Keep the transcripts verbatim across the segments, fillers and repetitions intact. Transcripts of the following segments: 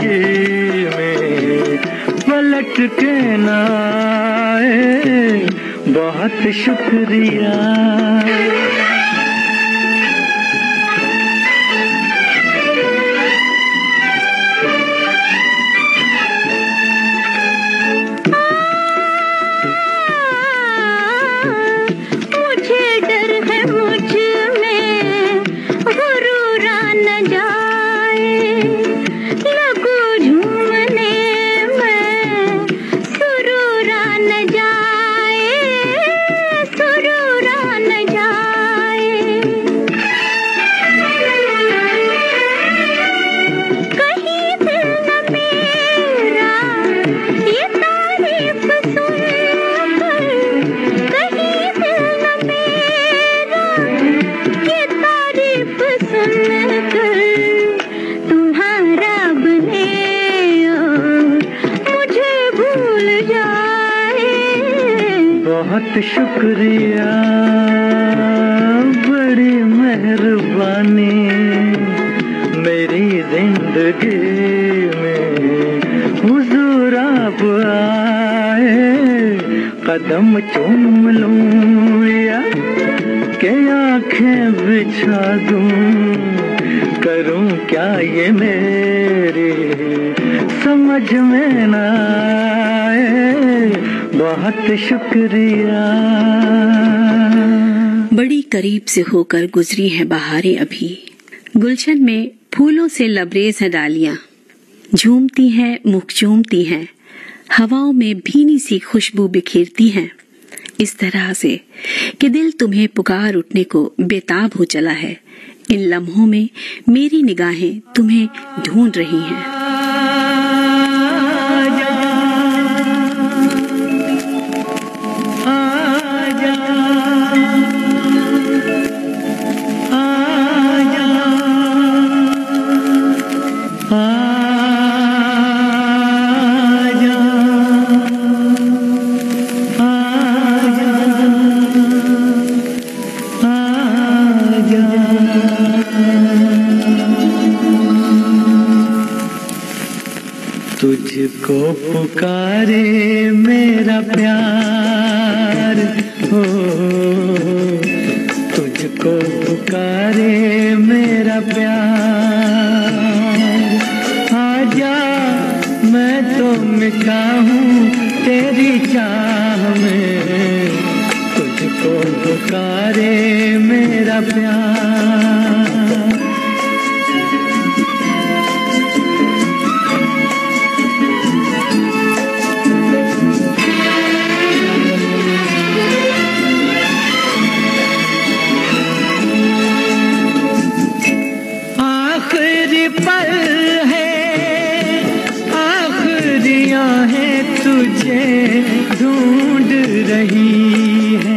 जिंदगी में पलट के ना आए, बहुत शुक्रिया। बहुत शुक्रिया, बड़ी मेहरबानी, मेरी जिंदगी में हुजूर आप आए। कदम चूम लूं या के आंखें बिछा दूं, करूं क्या ये मेरी समझ में ना आए, बहुत शुक्रिया। बड़ी करीब से होकर गुजरी है बहारें अभी, गुलशन में फूलों से लबरेज है डालियां, झूमती हैं मुख चूमती हैं, हवाओं में भीनी सी खुशबू बिखेरती हैं, इस तरह से कि दिल तुम्हें पुकार उठने को बेताब हो चला है। इन लम्हों में मेरी निगाहें तुम्हें ढूंढ रही हैं। तुझको पुकारे मेरा प्यार हो, तुझको पुकारे मेरा प्यार, आजा मैं तो मिटा हूँ तेरी चाह में, तुझको पुकारे मेरा प्यार। ढूंढ रही है,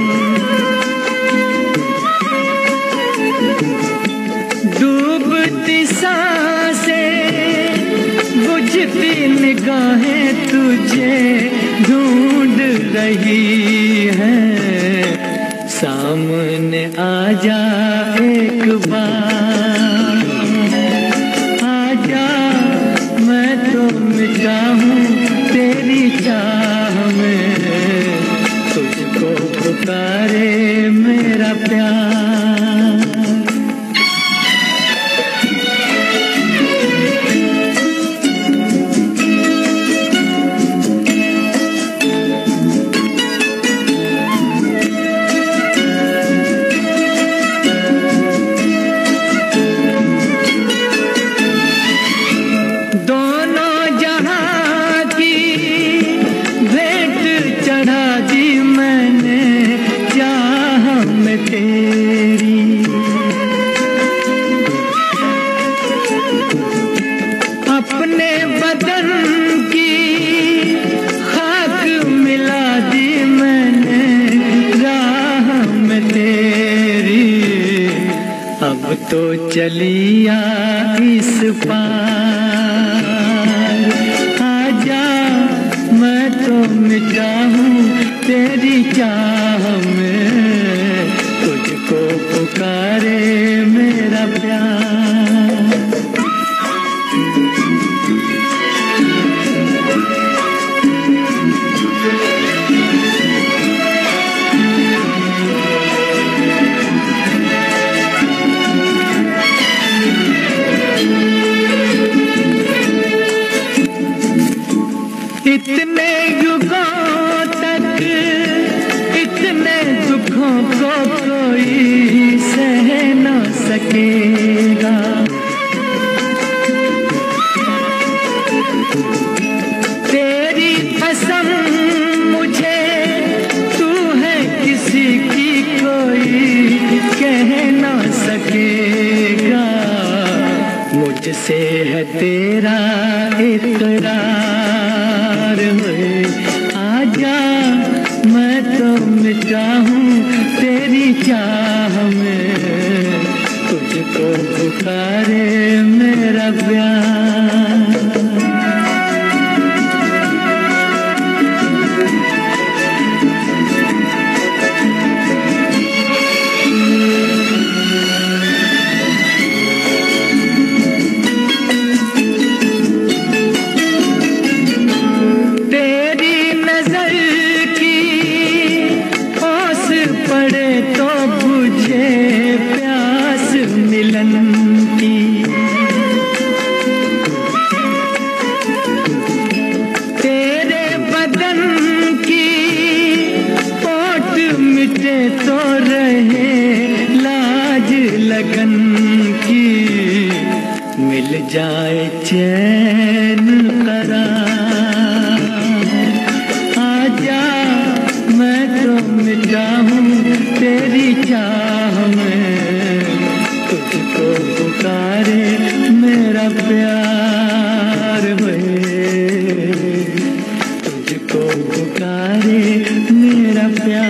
डूबती सांसें बुझती निगाहें तुझे ढूंढ रही है, सामने आ जा एक बार, आजा मैं तो मिटा हूँ तेरी चाह में, तुझको पुकारे मेरा प्यार। अपने बदन की खाक मिला दी मैंने राह में तेरी, अब तो चलिया इस पार, आजा मैं तो मिटा हूँ तेरी चाह में, तुझको पुकारे मेरा प्यार। सकेगा। तेरी कसम मुझे तू है किसी की कोई कह ना सकेगा। मुझसे है तेरा इकरार है, आजा मैं तो मिटा हूँ तेरी चाह में, तुझको पुकारे मेरा प्यार। तो रहे लाज लगन की, मिल जाए चैन करार। आजा मैं तो मिटा हूँ तेरी चाह में, तुझको पुकारे मेरा प्यार है, तुझको पुकारे मेरा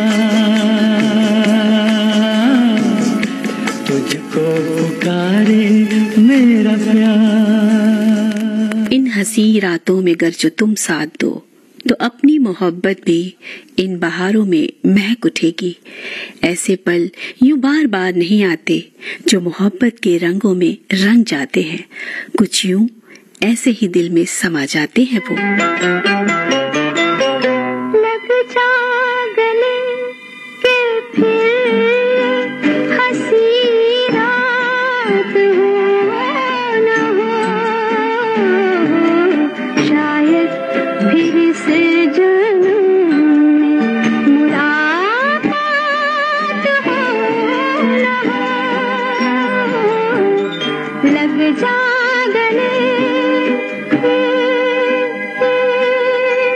प्यार, तुझको पुकारे मेरा प्यार। इन हंसी रातों में गर जो तुम साथ दो, तो अपनी मोहब्बत भी इन बहारों में महक उठेगी। ऐसे पल यूं बार बार नहीं आते जो मोहब्बत के रंगों में रंग जाते हैं, कुछ यूं ऐसे ही दिल में समा जाते हैं वो। लग जा गले के फिर हंसी रात हो न हो, शायद फिर से जन्म में मुलाकात हो न हो। लग जा गले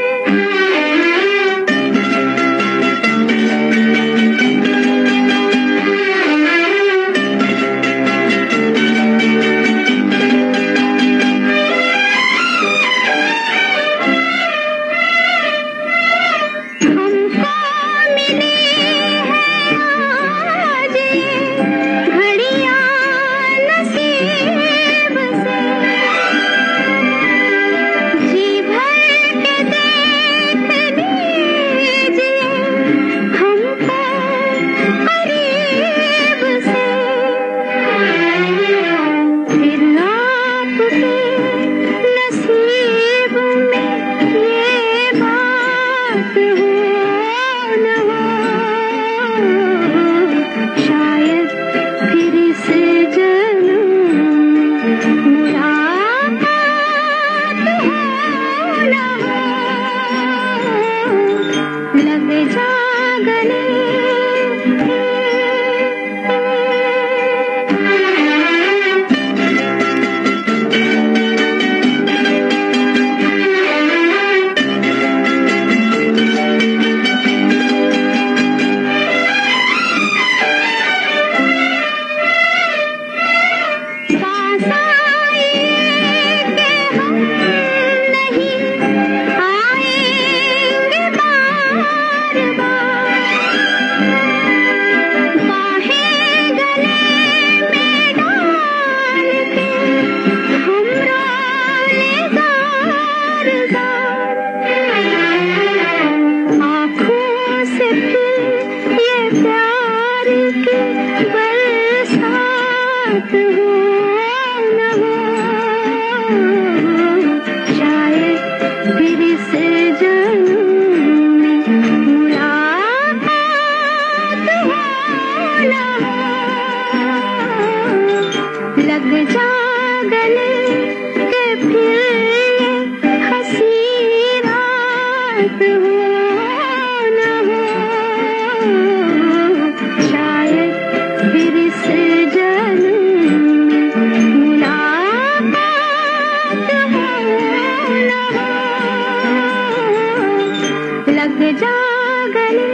ले जा गले।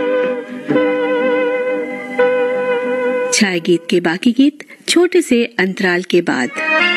छाया गीत के बाकी गीत छोटे से अंतराल के बाद।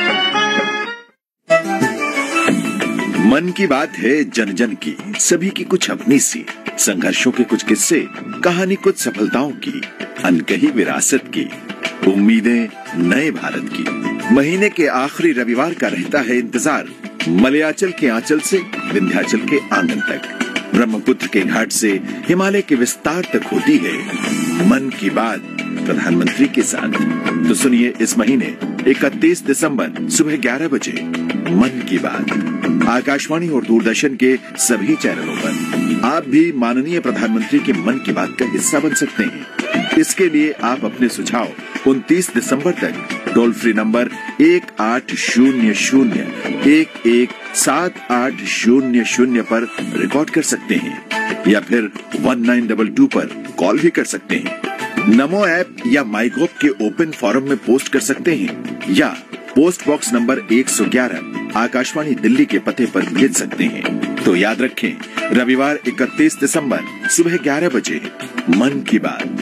मन की बात है जन जन की, सभी की कुछ अपनी सी, संघर्षों के कुछ किस्से, कहानी कुछ सफलताओं की, अनकही विरासत की, उम्मीदें नए भारत की। महीने के आखिरी रविवार का रहता है इंतजार, मलयाचल के आंचल से विंध्याचल के आंगन तक, ब्रह्मपुत्र के घाट से हिमालय के विस्तार तक होती है मन की बात प्रधानमंत्री के साथ। तो सुनिए इस महीने इकतीस दिसंबर सुबह ग्यारह बजे मन की बात आकाशवाणी और दूरदर्शन के सभी चैनलों पर। आप भी माननीय प्रधानमंत्री के मन की बात का हिस्सा बन सकते हैं। इसके लिए आप अपने सुझाव उनतीस दिसंबर तक टोल फ्री नंबर एक आठ शून्य शून्य एक एक सात आठ शून्य शून्य पर रिकॉर्ड कर सकते हैं या फिर वन नाइन डबल टू पर कॉल भी कर सकते हैं। नमो ऐप या माईगोव के ओपन फोरम में पोस्ट कर सकते हैं या पोस्ट बॉक्स नंबर एक सौ ग्यारह आकाशवाणी दिल्ली के पते पर भेज सकते हैं। तो याद रखें, रविवार इकतीस दिसंबर सुबह ग्यारह बजे मन की बात।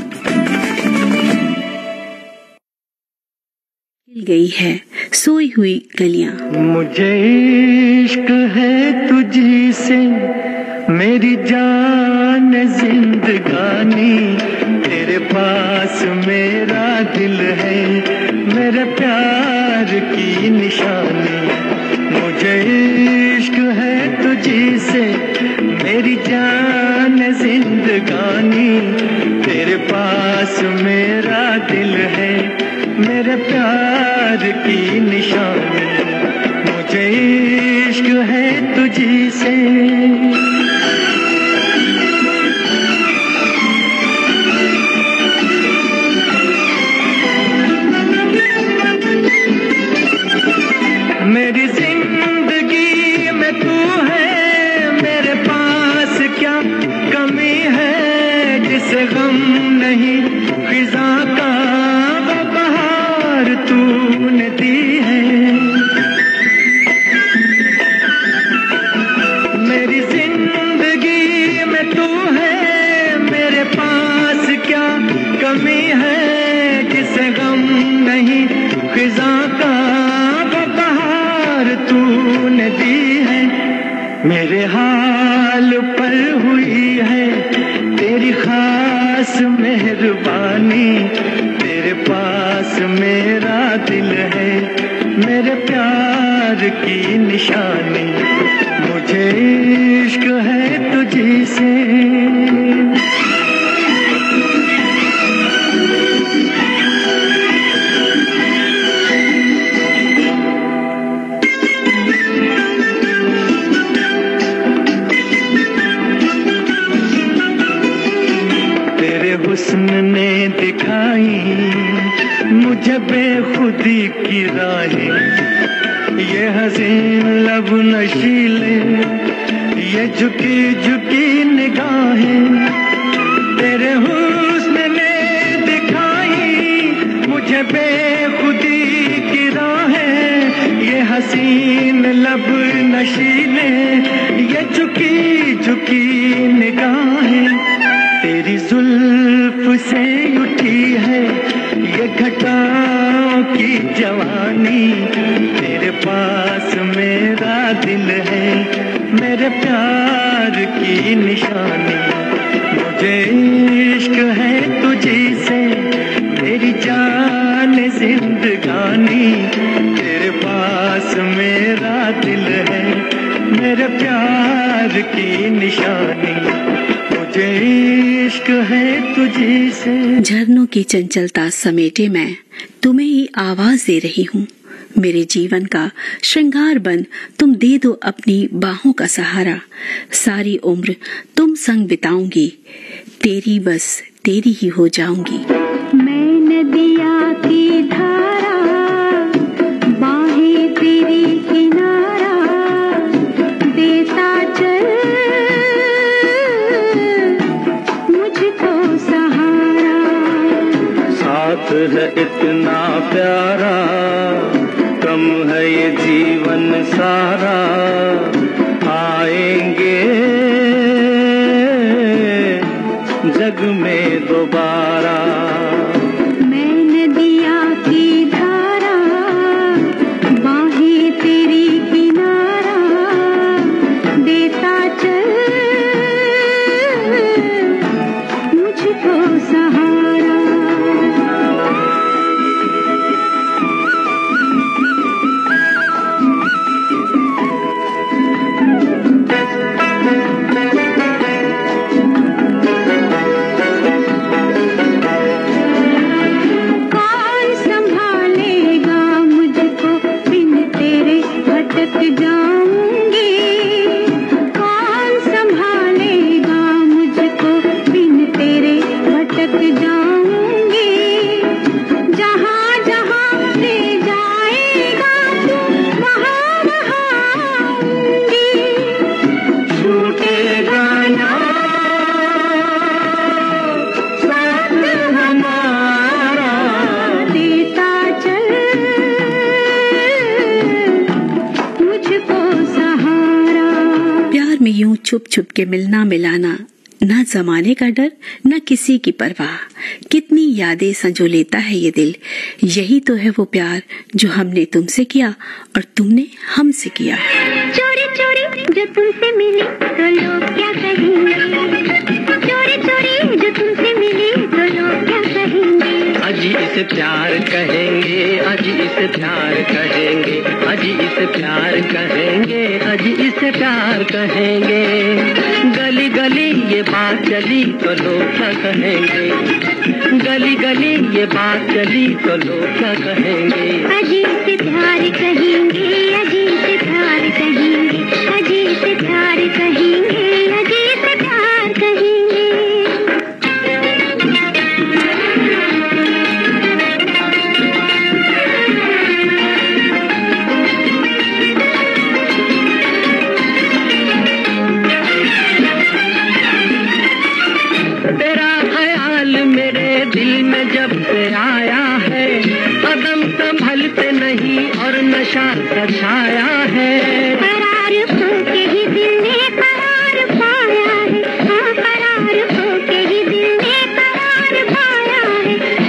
हिल गई है सोई हुई गलियां। मुझे इश्क है तुझी से मेरी जान जिंदगानी, तेरे पास मेरा दिल है मेरे प्यार की निशानी। मुझे इश्क है तुझी से मेरी जान जिंदगानी, तेरे पास मेरा दिल है मेरे प्यार की निशानी। मुझे इश्क है तुझी से। मेरी जिंदगी में तू है, मेरे पास क्या कमी है, जिसे गम नहीं खिज़ा का वो बहार तूने दी है। मेरी जिंदगी में तू है, मेरे पास क्या कमी है, जिसे गम नहीं खिज़ा का तूने दी है। मेरे हाल पर हुई है तेरी खास मेहरबानी, तेरे पास मेरा दिल है मेरे प्यार की निशानी। मुझे इश्क है तुझी से। हुस्न ने दिखाई मुझे बेखुदी की राहें, ये हसीन लब नशीले ये झुकी झुकी निगाहें। तेरे हुस्न ने दिखाई मुझे बेखुदी की राहें, ये हसीन लब नशीले ये झुकी झुकी निगाहें। तेरी जुल्फ से उठी है ये घटाओं की जवानी, तेरे पास मेरा दिल है मेरे प्यार की निशानी। मुझे इश्क है तुझी से मेरी जान जिंदगानी, तेरे पास मेरा दिल है मेरे प्यार की निशानी। मुझे इश्क है तुझी से। झरनों की चंचलता समेटे मैं तुम्हें ही आवाज दे रही हूँ। मेरे जीवन का श्रृंगार बन तुम दे दो अपनी बाहों का सहारा। सारी उम्र तुम संग बिताऊंगी, तेरी बस तेरी ही हो जाऊंगी। मैं नदिया की धारा, बाहें तेरी किनारा, देता चल मुझको सहारा। साथ है इतना प्यारा, कम है ये जीवन सारा। आएंगे जाऊंगी, कौन संभालेगा मुझको, बिन तेरे भटक जाऊंगी। जहाँ जहाँ ले जाएगा तू वहाँ वहाँ आऊंगी। छूटेगा ना साथ हमारा, देता चल मुझको सहारा। प्यार में यूं छुप छुप के मिलना मिलाना, न जमाने का डर न किसी की परवाह, कितनी यादें संजो लेता है ये दिल। यही तो है वो प्यार जो हमने तुमसे किया और तुमने हमसे किया। चोरी चोरी जो तुमसे मिली तो लोग क्या कहेंगे, चोरी चोरी जो तुमसे मिली तो लोग क्या कहेंगे। अजी इसे प्यार कहेंगे, अजी इसे प्यार कहेंगे, अजी इसे प्यार कहेंगे, अजी इसे प्यार कहेंगे। गली गली ये बात चली तो लोग क्या कहेंगे, गली गली ये बात चली तो लोग क्या कहेंगे। अजी से प्यार कहेंगे, अजी से प्यार कहेंगे, अजी से प्यार कहेंगे, अजी से प्यार कहेंगे। तेरा ख्याल मेरे दिल में जब से आया है, कदम संभलते नहीं और नशा सा छाया है। करार होके ही दिल ने करार पाया है, हाँ करार होके ही दिल ने करार पाया है।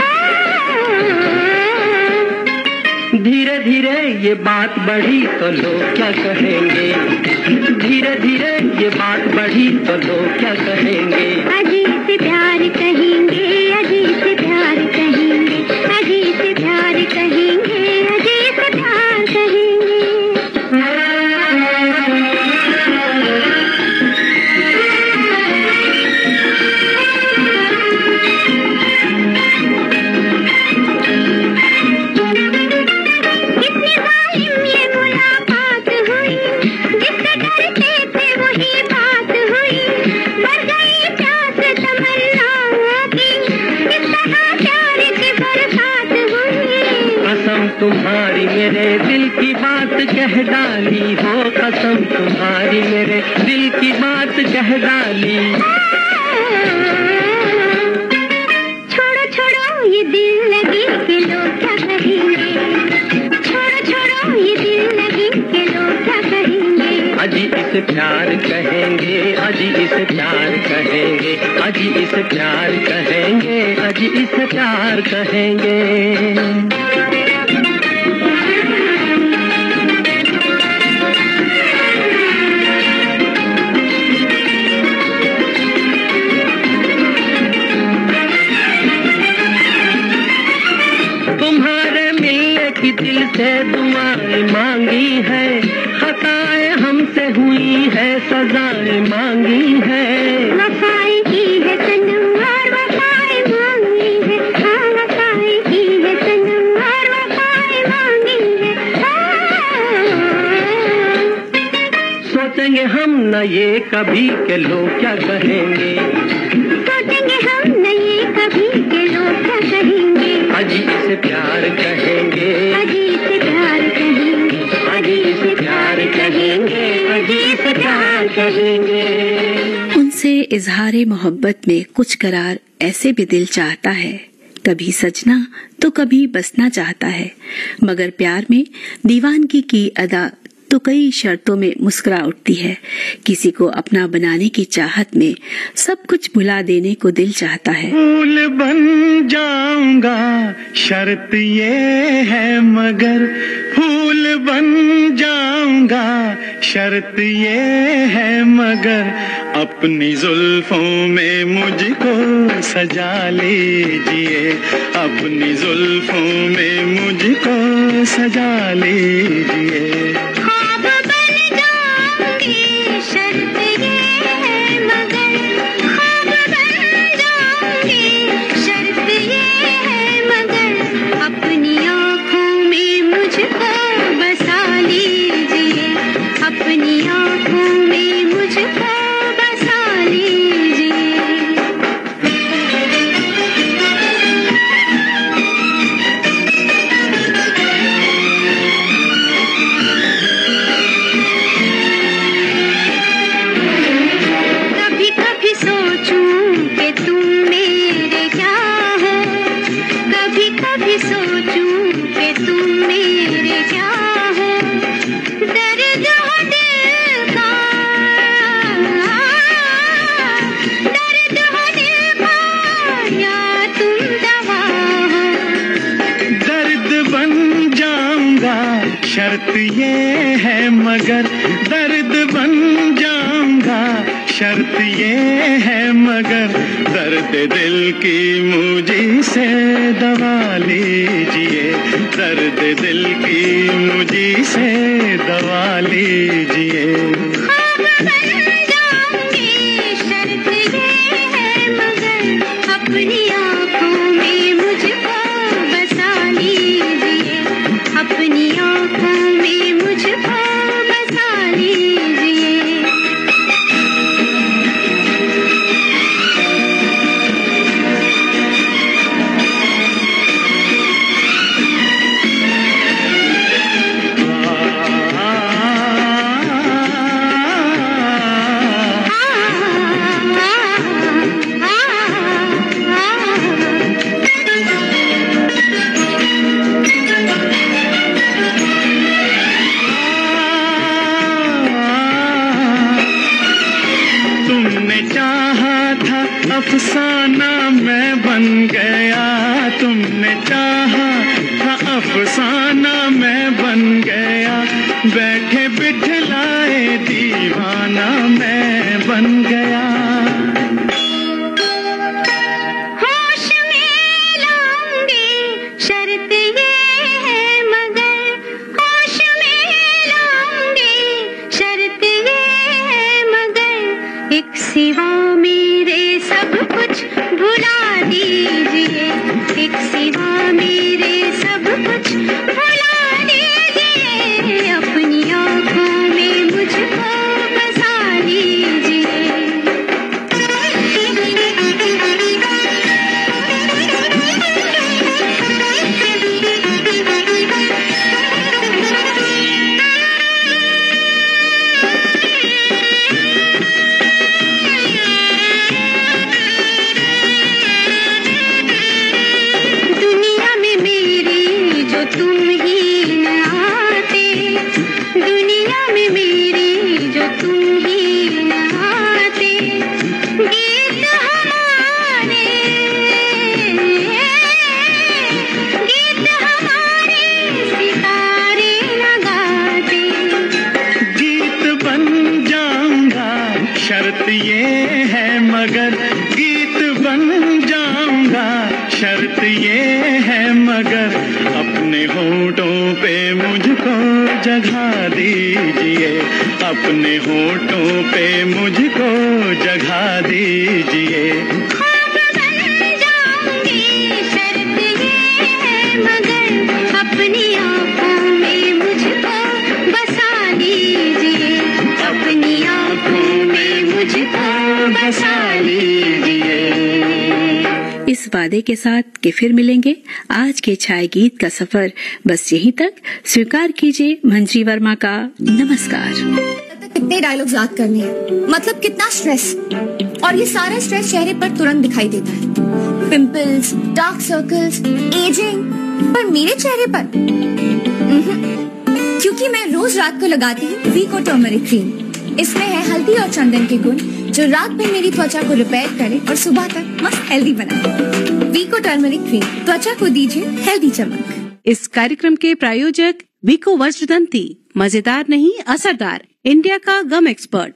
धीरे धीरे ये बात बढ़ी तो लोग क्या कहेंगे, धीरे धीरे ये बात बढ़ी तो लोग क्या कहेंगे। अजी से प्यार कहेंगे, अजी से प्यार कहेंगे, अजी से प्यार कहेंगे, अजी से प्यार कहेंगे। कितनी जालिम ये मुलाकात हुई, जिससे डरते थे वही बात हुई। बढ़ गई प्यास तमन्नाओं की, इस तरह प्यार की बरसात हुई। कसम तुम्हारी मेरे दिल की बात कह डाली हो, कसम तुम्हारी मेरे दिल की बात कह डाली। छोड़ो छोड़ो ये दिल लगी के लोग क्या कहेंगे, छोड़ो छोड़ो ये दिल लगी के लोग क्या कहेंगे। अजी इसे प्यार कहेंगे, अजी इसे प्यार कहेंगे, अजी इसे प्यार कहेंगे, अजी इसे प्यार कहेंगे। तुम्हारे मिलने की दिल से दुआएं मांगी है, खताएं हमसे हुई है, सजाएं मांगी है। वफाएं की है सनम और वफाएं मांगी है, हाँ वफाएं की है सनम और वफाएं मांगी है। सोचेंगे हम न ये कभी के लोग क्या कहेंगे, सोचेंगे हम न ये कभी के लोग क्या कहेंगे। अजी इसे प्यार कहेंगे, अजी से प्यार कहेंगे, अजी इसे प्यार कहेंगे, अजी इसे प्यार कहेंगे। उनसे इजहारे मोहब्बत में कुछ करार ऐसे भी दिल चाहता है, कभी सजना तो कभी बसना चाहता है। मगर प्यार में दीवानगी की अदा तो कई शर्तों में मुस्कुरा उठती है। किसी को अपना बनाने की चाहत में सब कुछ भुला देने को दिल चाहता है। फूल बन जाऊंगा शर्त ये है मगर, फूल बन जाऊंगा शर्त ये है मगर, अपनी जुल्फों में मुझको सजा लीजिए, अपनी जुल्फों में मुझको सजा लीजिए। ख्वाब बन जाऊंगी शर्त ये है मगर, ख्वाब बन जाऊंगी शर्त ये है मगर, अपनी आँखों में मुझको बसा लीजिए, शर्त ये है मगर दर्द बन जाऊंगा, शर्त ये है मगर दर्द दिल की मुझी से दवा लीजिए, दर्द दिल की मुझी से दवा लीजिए। अपनी आँखों में मुझको बसा लीजिए, अपनी आँखों में मुझको बसा लीजिए। अफसाना मैं बन गया, तुमने चाहा था अफसाना मैं बन गया, बैठे बिठलाए दीवाना मैं बन गया। होश में लाऊंगी शर्त ये है मगर, होश में लाऊंगी शर्त ये है मगर, एक सिवा मेरे सब कुछ भुला दीजिए, एक सिवा मेरे सब कुछ भुला दीजिए, अपनी आँखों में मुझको बसा लीजिए। शर्त ये है मगर गीत बन जाऊंगा, शर्त ये है मगर अपने होठों पे मुझको जगह दीजिए, अपने होठों पे मुझको जगह दीजिए। ख्वाब बन जाऊंगी शर्त ये है मगर, अपनी आँखों में मुझको बसा लीजिए, अपनी आँखों में मुझको बसा लीजिए। इस वादे के साथ कि फिर मिलेंगे आज के छाया गीत का सफर बस यहीं तक। स्वीकार कीजिए मंजरी वर्मा का नमस्कार। कितने डायलॉग्स याद करने हैं, मतलब कितना स्ट्रेस, और ये सारा स्ट्रेस चेहरे पर तुरंत दिखाई देता है। पिंपल्स, डार्क सर्कल्स, एजिंग, पर मेरे चेहरे पर क्योंकि मैं रोज रात को लगाती हूँ वीको टर्मरिक क्रीम। इसमें है हल्दी और चंदन के गुण जो रात में मेरी त्वचा को रिपेयर करे और सुबह तक मस्त हेल्दी बनाए। वीको टर्मरिक क्रीम, त्वचा को दीजिए हेल्दी चमक। इस कार्यक्रम के प्रायोजक वीको वज्रदंती, मजेदार नहीं असरदार, इंडिया का गम एक्सपर्ट।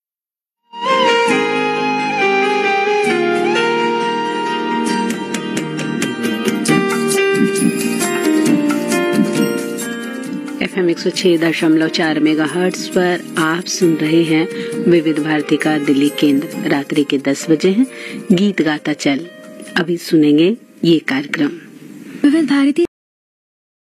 एफ एम एक सौ छह दशमलव चार मेगा हर्ट्ज पर आप सुन रहे हैं विविध भारती का दिल्ली केंद्र। रात्रि के दस बजे हैं, गीत गाता चल। अभी सुनेंगे ये कार्यक्रम। विविध भारती